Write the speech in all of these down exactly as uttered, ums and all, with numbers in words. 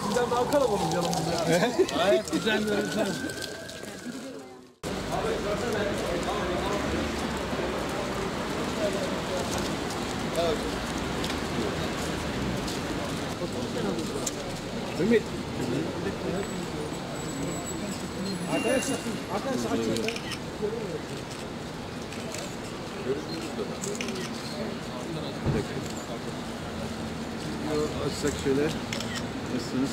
Eskiden daha kalabalık yanımızda ya. Evet, güzel görüntü. Ümit. Arkadaşlar, arkadaşlar açın. Açsak şöyle. Nasılsınız?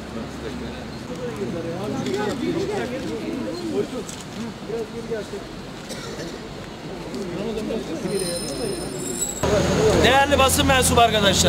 Değerli basın mensubu arkadaşlar,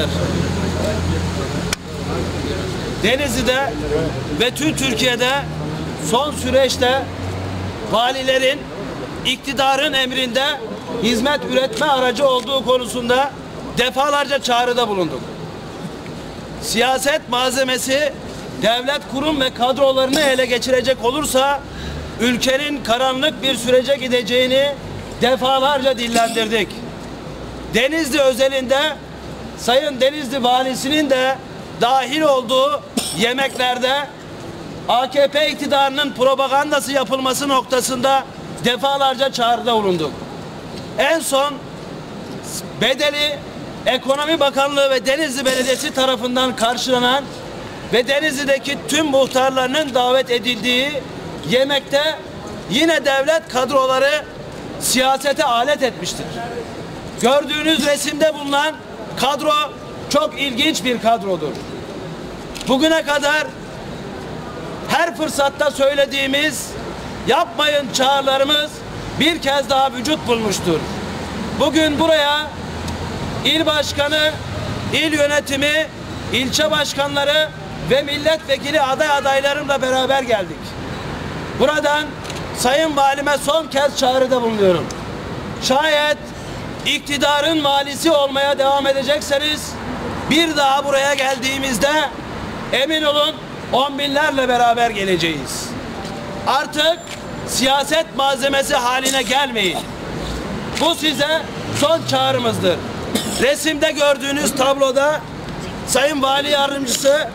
Denizli'de ve tüm Türkiye'de son süreçte valilerin iktidarın emrinde hizmet üretme aracı olduğu konusunda defalarca çağrıda bulunduk. Siyaset malzemesi devlet kurum ve kadrolarını ele geçirecek olursa ülkenin karanlık bir sürece gideceğini defalarca dillendirdik. Denizli özelinde Sayın Denizli Valisi'nin de dahil olduğu yemeklerde A K P iktidarının propagandası yapılması noktasında defalarca çağrıda bulunduk. En son bedeli Ekonomi Bakanlığı ve Denizli Belediyesi tarafından karşılanan ve Denizli'deki tüm muhtarlarının davet edildiği yemekte yine devlet kadroları siyasete alet etmiştir. Gördüğünüz resimde bulunan kadro çok ilginç bir kadrodur. Bugüne kadar her fırsatta söylediğimiz yapmayın çağrılarımız bir kez daha vücut bulmuştur. Bugün buraya il başkanı, il yönetimi, ilçe başkanları ve milletvekili aday adaylarımla beraber geldik. Buradan Sayın Valime son kez çağrıda bulunuyorum. Şayet iktidarın valisi olmaya devam edecekseniz bir daha buraya geldiğimizde emin olun on binlerle beraber geleceğiz. Artık siyaset malzemesi haline gelmeyin. Bu size son çağrımızdır. Resimde gördüğünüz tabloda Sayın Vali Yardımcısı,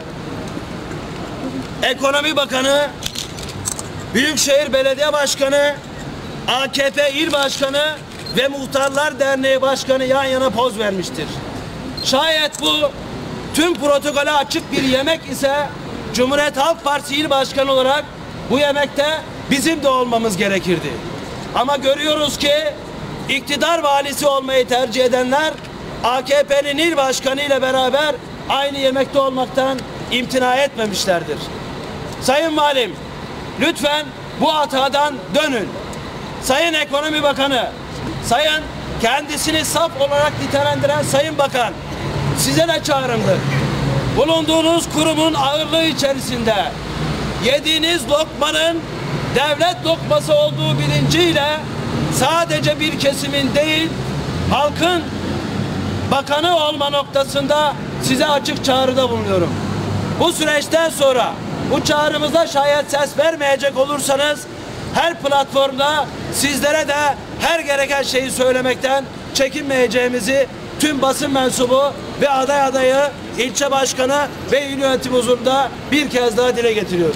Ekonomi Bakanı, Büyükşehir Belediye Başkanı, A K P İl Başkanı ve Muhtarlar Derneği Başkanı yan yana poz vermiştir. Şayet bu tüm protokole açık bir yemek ise Cumhuriyet Halk Partisi İl Başkanı olarak bu yemekte bizim de olmamız gerekirdi. Ama görüyoruz ki iktidar valisi olmayı tercih edenler A K P'nin il başkanı ile beraber aynı yemekte olmaktan imtina etmemişlerdir. Sayın Valim, lütfen bu hatadan dönün. Sayın Ekonomi Bakanı, Sayın kendisini saf olarak nitelendiren Sayın Bakan, size de çağrımdır. Bulunduğunuz kurumun ağırlığı içerisinde yediğiniz lokmanın devlet lokması olduğu bilinciyle sadece bir kesimin değil, halkın bakanı olma noktasında size açık çağrıda bulunuyorum. Bu süreçten sonra bu çağrımıza şayet ses vermeyecek olursanız her platformda sizlere de her gereken şeyi söylemekten çekinmeyeceğimizi tüm basın mensubu ve aday adayı, ilçe başkanı ve il yönetim huzurunda bir kez daha dile getiriyoruz.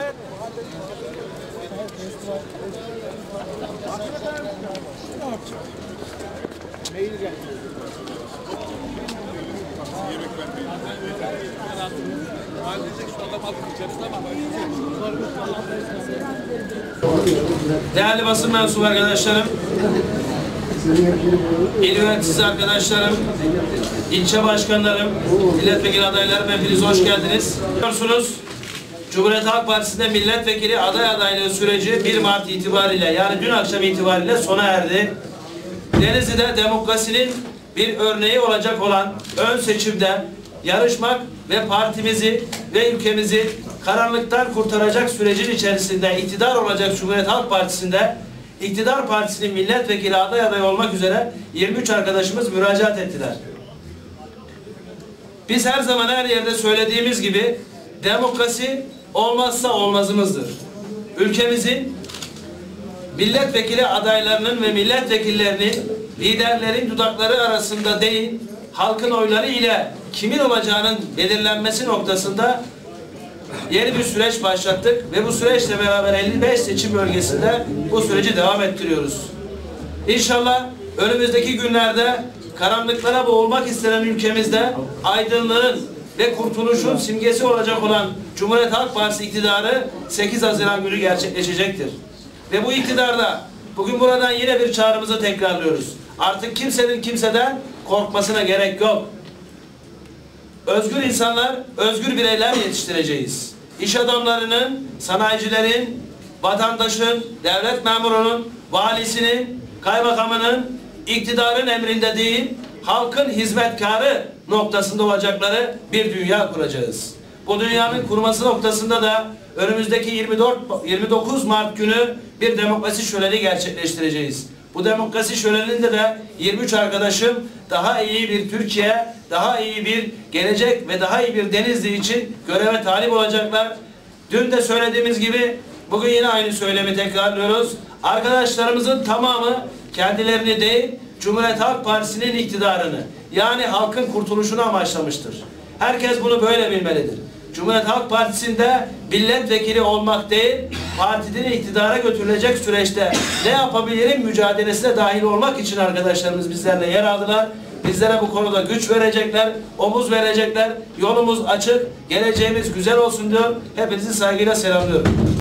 Değerli basın mensubu arkadaşlarım, il yöneticisi arkadaşlarım, ilçe başkanlarım, milletvekili adaylarım, hepiniz hoş geldiniz. Biliyorsunuz, Cumhuriyet Halk Partisi'nde milletvekili aday adaylığı süreci bir Mart itibariyle, yani dün akşam itibariyle sona erdi. Denizli'de demokrasinin bir örneği olacak olan ön seçimde yarışmak ve partimizi ve ülkemizi karanlıktan kurtaracak sürecin içerisinde iktidar olacak Cumhuriyet Halk Partisi'nde iktidar partisinin milletvekili aday adayı olmak üzere yirmi üç arkadaşımız müracaat ettiler. Biz her zaman her yerde söylediğimiz gibi demokrasi olmazsa olmazımızdır. Ülkemizin milletvekili adaylarının ve milletvekillerinin liderlerin dudakları arasında değil, halkın oyları ile kimin olacağının belirlenmesi noktasında yeni bir süreç başlattık ve bu süreçle beraber elli beş seçim bölgesinde bu süreci devam ettiriyoruz. İnşallah önümüzdeki günlerde karanlıklara boğulmak istenen ülkemizde aydınlığın ve kurtuluşun simgesi olacak olan Cumhuriyet Halk Partisi iktidarı sekiz Haziran günü gerçekleşecektir. Ve bu iktidarda bugün buradan yine bir çağrımızı tekrarlıyoruz. Artık kimsenin kimseden korkmasına gerek yok. Özgür insanlar, özgür bireyler yetiştireceğiz. İş adamlarının, sanayicilerin, vatandaşın, devlet memurunun, valisinin, kaymakamının, iktidarın emrinde değil, halkın hizmetkarı noktasında olacakları bir dünya kuracağız. Bu dünyanın kurması noktasında da önümüzdeki yirmi dört yirmi dokuz Mart günü bir demokrasi şöleni gerçekleştireceğiz. Bu demokrasi şöleninde de yirmi üç arkadaşım daha iyi bir Türkiye, daha iyi bir gelecek ve daha iyi bir Denizli için göreve talip olacaklar. Dün de söylediğimiz gibi bugün yine aynı söylemi tekrarlıyoruz. Arkadaşlarımızın tamamı kendilerini değil, Cumhuriyet Halk Partisi'nin iktidarını, yani halkın kurtuluşunu amaçlamıştır. Herkes bunu böyle bilmelidir. Cumhuriyet Halk Partisi'nde milletvekili olmak değil, partinin iktidara götürülecek süreçte ne yapabilirim mücadelesine dahil olmak için arkadaşlarımız bizlerle yer aldılar. Bizlere bu konuda güç verecekler, omuz verecekler. Yolumuz açık, geleceğimiz güzel olsun diyor. Hepinizi saygıyla selamlıyorum.